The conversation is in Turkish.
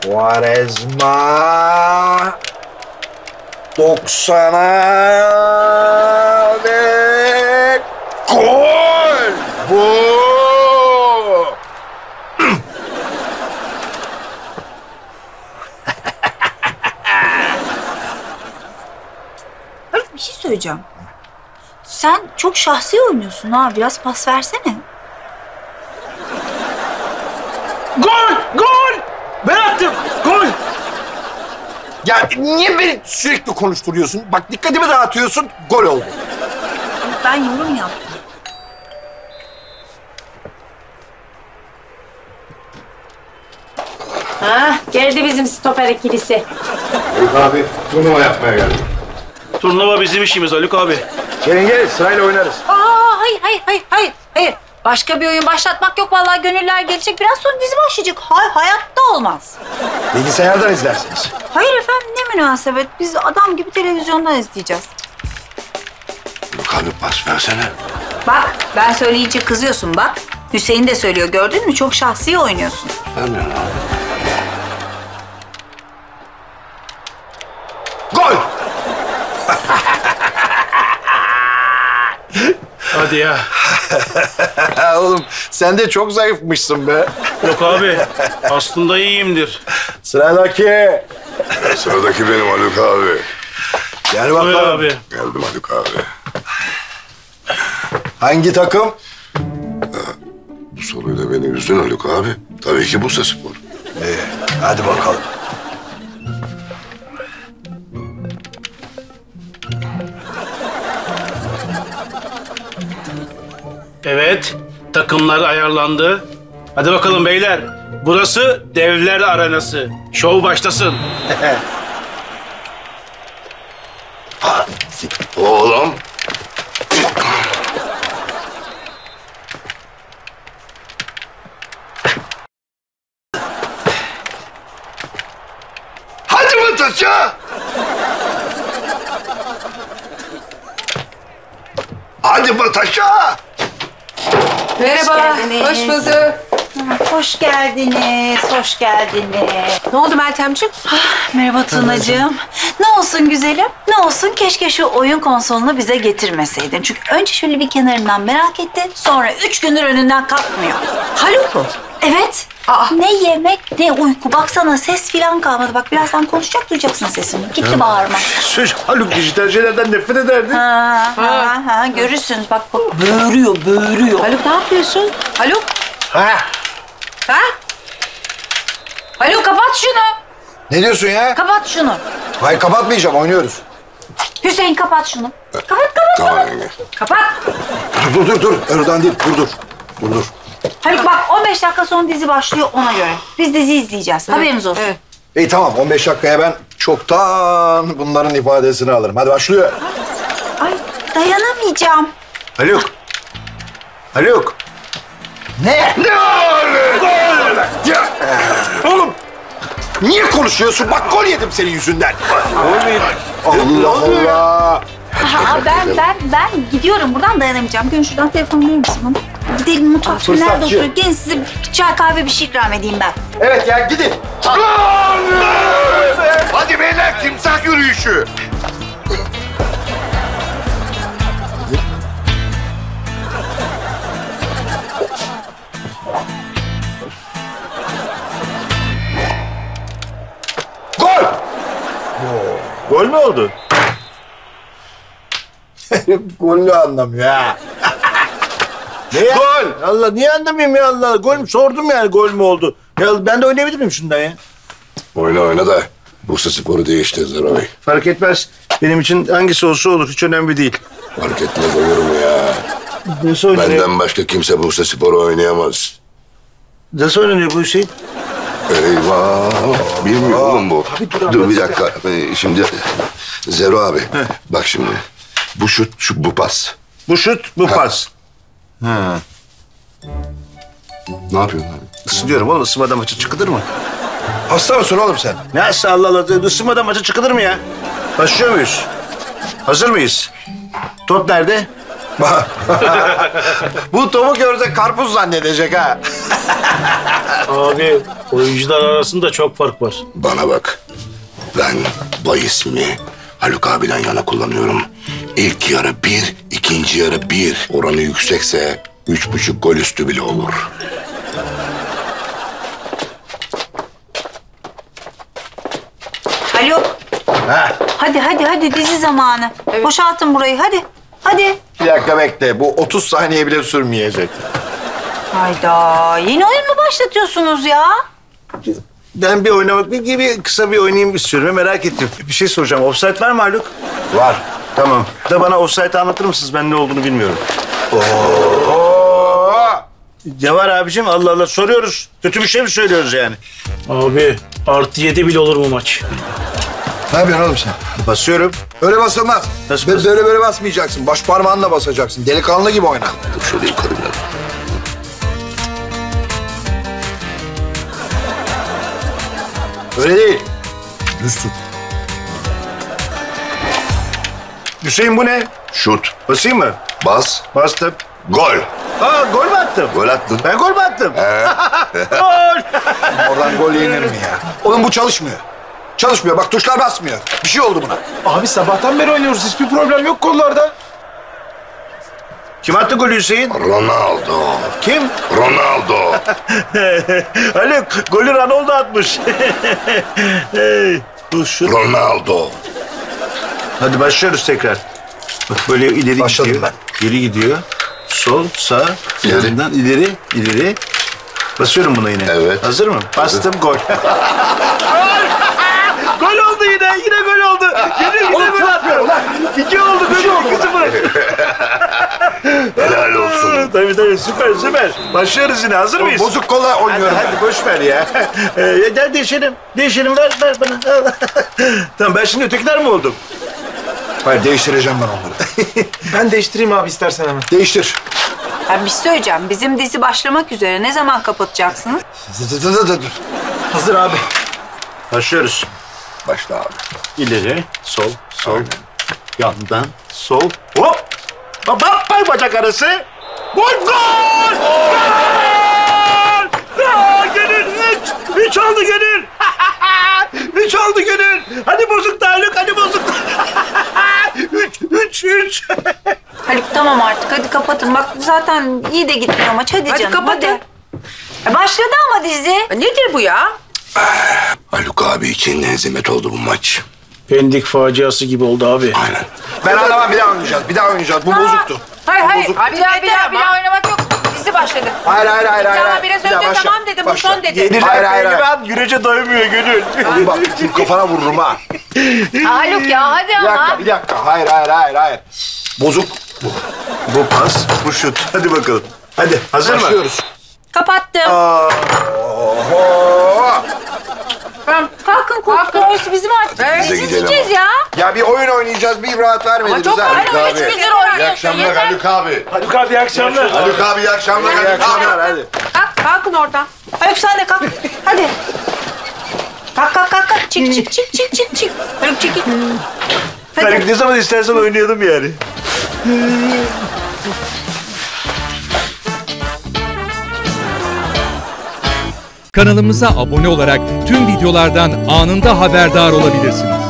Quaresma 90'a ve gol! Bu! Bir şey söyleyeceğim. Sen çok şahsi oynuyorsun ha. Biraz pas versene. Gol! Gol! Ben attım! Gol! Ya niye beni sürekli konuşturuyorsun? Bak dikkatimi dağıtıyorsun, gol oldu. Ben yorum yaptım. Ha, geldi bizim stoper ikilisi. Haluk abi turnuva yapmaya geldim. Turnuva bizim işimiz Haluk abi. Gelin gelin sırayla oynarız. Hayır. Başka bir oyun başlatmak yok. Vallahi gönüller gelecek. Biraz sonra dizi başlayacak. Hayatta olmaz. Bilgisayardan izlersiniz. Hayır efendim, ne münasebet. Biz adam gibi televizyondan izleyeceğiz. Haluk abi pas versene. Bak, ben söyleyince kızıyorsun bak. Hüseyin de söylüyor, gördün mü? Çok şahsi oynuyorsun. Vermiyorum abi. Gol! Hadi ya. Oğlum sen de çok zayıfmışsın be. Yok abi. Aslında iyiyimdir. Sıradaki. Sıradaki benim Haluk abi. Gel Buyur bakalım. abi. Geldim Haluk abi. Hangi takım? Bu soruyla beni üzdün Haluk abi. Tabii ki Bursaspor. İyi, hadi bakalım. Evet. Takımlar ayarlandı. Hadi bakalım beyler. Burası devler arenası. Şov başlasın. Oğlum. Hadi mı taşa? Hadi mı taşa? Merhaba, hoş bulduk. Hoş geldiniz, hoş geldiniz. Ne oldu Meltemciğim? Merhaba Tunacığım. Ne olsun güzelim, ne olsun keşke şu oyun konsolunu bize getirmeseydin. Çünkü önce şöyle bir kenarından merak etti, sonra 3 gündür önünden kalkmıyor. Haluk mu? Evet. Ne yemek, ne uyku. Baksana ses filan kalmadı. Bak birazdan konuşacak, duyacaksın sesini. Gitti bağırma. Söz Haluk dijital şeylerden nefret ederdi. Ha, görürsünüz. Bak böğürüyor. Haluk ne yapıyorsun? Haluk? Ha? Ha? Haluk kapat şunu. Ne diyorsun ya? Kapat şunu. Hayır kapatmayacağım, oynuyoruz. Hüseyin kapat şunu. Kapat. Tamam yenge. Kapat. Dur. Oradan değil, dur. Haluk bak 15 dakika sonra dizi başlıyor ona göre. Biz dizi izleyeceğiz. Haberiniz olsun. Evet. İyi tamam, 15 dakikaya ben çoktan bunların ifadesini alırım. Hadi başlıyor. Ay dayanamayacağım. Haluk. Ne? Ya, oğlum niye konuşuyorsun? Bak gol yedim senin yüzünden. Allah Allah. Ben gidiyorum. Buradan dayanamayacağım. Gün şuradan telefon verir misin bana? Gidelim mutfakta. Nerede Fırsatçı. oturuyor? Gelin size bir çay kahve bir şey ikram edeyim ben. Evet ya gidin. Hadi beyler timsah yürüyüşü. Gol! Gol mü oldu? Golü anlamıyor ha. Ne ya? Gol. Allah niye anlamayayım ya Allah? Gol mü? Sordum yani gol mü oldu? Ya ben de oynayabilir miyim şundan ya? Oyna da Bursaspor'u değiştirdiler abi. Fark etmez. Benim için hangisi olsa olur. Hiç önemli değil. Fark etmez olur mu ya? Nasıl oynanıyor? Benden başka kimse Bursaspor'u oynayamaz. Nasıl oynanıyor bu Hüseyin? Eyvah! Bilmiyor oğlum bu. Dur bir dakika. Şimdi Zero abi. Bak şimdi. Bu şut, bu pas. Bu şut, bu pas. Ha. Ne yapıyorsun abi? Isınıyorum oğlum. Isınmadan maça çıkılır mı? Hasta mısın oğlum sen? Nasıl Allah Allah? Isınmadan maça çıkılır mı ya? Başlıyor muyuz? Hazır mıyız? Top nerede? Bu topu görse karpuz zannedecek ha. Abi oyuncular arasında çok fark var. Bana bak. Ben bahisimi Haluk abiden yana kullanıyorum. İlk yarı 1, ikinci yarı 1. Oranı yüksekse 3,5 gol üstü bile olur. Haluk. Ha. Hadi dizi zamanı. Boşaltın burayı hadi. Hadi. Bir dakika bekle. Bu 30 saniye bile sürmeyecek. Hayda. Yeni oyun mu başlatıyorsunuz ya? Ben bir oynamak gibi kısa bir oynayayım istiyorum. Merak ettim. Bir şey soracağım. Offside var mı Haluk? Var. Tamam. Da bana offside'ı anlatır mısınız? Ben ne olduğunu bilmiyorum. Oo. Ne var abicim? Allah Allah soruyoruz. Kötü bir şey mi söylüyoruz yani? Abi +7 bile olur bu maç. Ne yapıyorsun oğlum sen? Basıyorum. Öyle basılmaz. Nasıl Böyle basmayacaksın. Baş parmağınla basacaksın. Delikanlı gibi oyna. Dur şöyle yukarı biraz. Öyle değil. Düz tut. Hüseyin bu ne? Şut. Basayım mı? Bas. Bastım. Gol. Aa gol mü attım? Gol attın. Ben gol mü attım? Gol. Oradan gol yenir mi ya? Oğlum bu çalışmıyor. Çalışmıyor. Bak tuşlar basmıyor. Bir şey oldu buna. Abi sabahtan beri oynuyoruz. Hiçbir problem yok kollarda. Kim attı golü Hüseyin? Ronaldo. Kim? Ronaldo. Haluk golü Ronaldo atmış. Hey, bu şut. Ronaldo. Hadi başlıyoruz tekrar. Bak böyle ileri Başladım gidiyor. ben. Geri gidiyor. Sol, sağ, İleri. yanından ileri. Basıyorum buna yine. Evet. Hazır mı? Bastım gol. Gol oldu yine gol oldu. Yine gol attı. 2 oldu, gol oldu. 2-0. Helal olsun. Tabii süper. Başlıyoruz yine. Hazır mıyız? Bozuk kolla oynuyorum. Hadi boş ver ya. Gel değişelim. Ver bana. Tamam ben şimdi ötekiler mi oldum? Hayır değiştireceğim ben onları. Ben değiştireyim abi istersen hemen. Değiştir. Ben bir şey söyleyeceğim. Bizim dizi başlamak üzere. Ne zaman kapatacaksınız? Dur. Hazır abi. Başlıyoruz. Başla abi. İleri, sol. Yandan, sol. Hop! Bay bacak arası. Gol! Gönül! 3 oldu Gönül! 3 oldu Gönül! Hadi bozuk da Haluk, hadi bozuk. 3. Haluk tamam artık. Hadi kapatın. Bak zaten iyi de gitmiyor maç. Hadi canım. kapatın. Hadi. Başladı ama dizi. Nedir bu ya? Haluk abi için hezimet oldu bu maç. Pendik faciası gibi oldu abi. Aynen. Ben anlamam. Bir daha oynayacağız. Bu bozuktu. Hayır. Bozuk. Abi bir daha oynamak yok. Dizi başladı. Hayır. Tamam biraz Bir daha önce başla. tamam dedim. Bu Başla. son dedim. Yeni Hayır. ben güneşe doymuyor Gönül. Oğlum bak şu kafana vururum ha. Haluk ya hadi Bir dakika. Hayır. Bozuk. Bu pas, bu şut. Hadi bakalım. Hadi hazır mı? Başlıyoruz. Kapattım. Oho! Tamam. Kalkın korkuyoruz. Bizim artık. Biz de gidelim. Gideceğiz ya. Ya bir oyun oynayacağız. Bir rahat vermediniz çok ha. Haluk abi. 3 gündür İyi oynuyorsun. akşamlar Yeter. Haluk abi. Haluk abi iyi akşamlar. Haluk abi iyi akşamlar. İyi Haluk abi. akşamlar hadi. Kalkın oradan. Haluk sen de kalk. Hadi. Kalk. Çık. Haluk çekil. Haluk ne zaman istersen oynayalım yani. Kanalımıza abone olarak tüm videolardan anında haberdar olabilirsiniz.